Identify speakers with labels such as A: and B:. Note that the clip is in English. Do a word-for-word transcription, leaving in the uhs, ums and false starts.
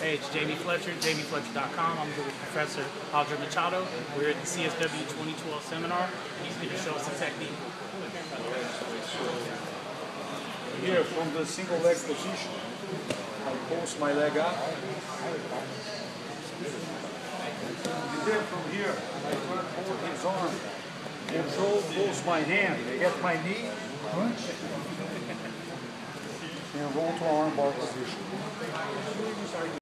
A: page, Jamie Fletcher, jamie fletcher dot com. I'm here with Professor Machado. We're at the C S W twenty twelve seminar. He's going to show us the technique.
B: Here, from the single leg position, I post my leg up. And then from here, I try to hold his arm. Control, close my hand. I get my knee, punch, and roll to armbar position.